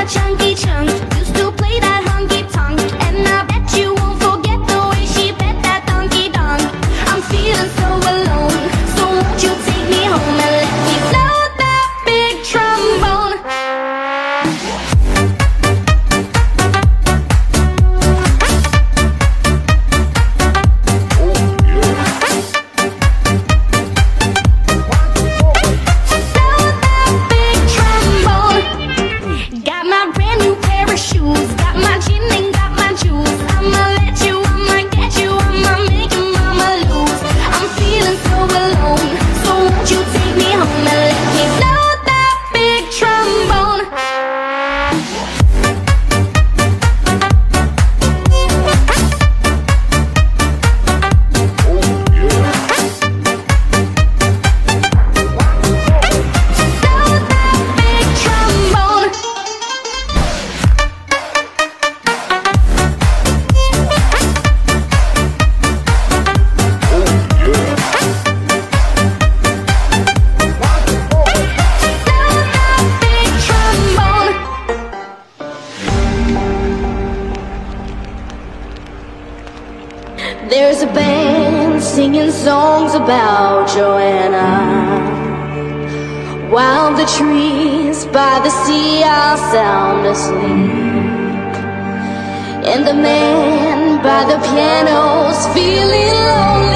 a chunky chunk. Used to play that honky tonk, and I bet you won't forget the way she bet that donkey donk. I'm feeling so alone, so won't you take me home and let me blow that big trombone? There's a band singing songs about Joanna, while the trees by the sea are sound asleep, and the man by the piano's feeling lonely.